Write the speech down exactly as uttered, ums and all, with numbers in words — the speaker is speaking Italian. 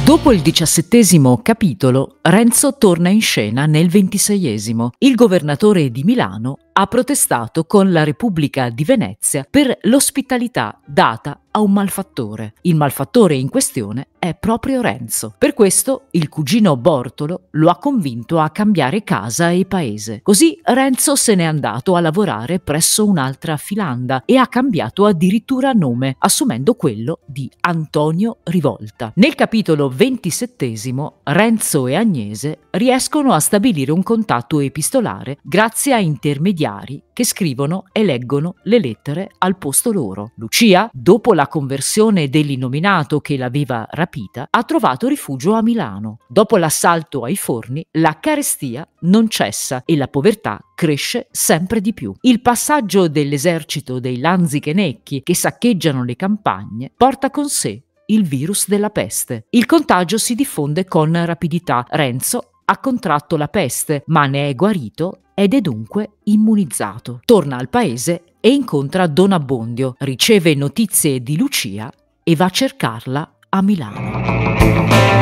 Dopo il diciassettesimo capitolo, Renzo torna in scena nel ventiseiesimo. Il governatore di Milano ha protestato con la Repubblica di Venezia per l'ospitalità data a un malfattore. Il malfattore in questione è proprio Renzo. Per questo il cugino Bortolo lo ha convinto a cambiare casa e paese. Così Renzo se n'è andato a lavorare presso un'altra filanda e ha cambiato addirittura nome, assumendo quello di Antonio Rivolta. Nel capitolo ventisettesimo, Renzo e Agnese riescono a stabilire un contatto epistolare grazie a intermediari che scrivono e leggono le lettere al posto loro. Lucia, dopo la conversione dell'innominato che l'aveva rapita, ha trovato rifugio a Milano. Dopo l'assalto ai forni, la carestia non cessa e la povertà cresce sempre di più. Il passaggio dell'esercito dei Lanzichenecchi che saccheggiano le campagne porta con sé il virus della peste. Il contagio si diffonde con rapidità. Renzo ha contratto la peste, ma ne è guarito ed è dunque immunizzato. Torna al paese e incontra Don Abbondio, riceve notizie di Lucia e va a cercarla a Milano.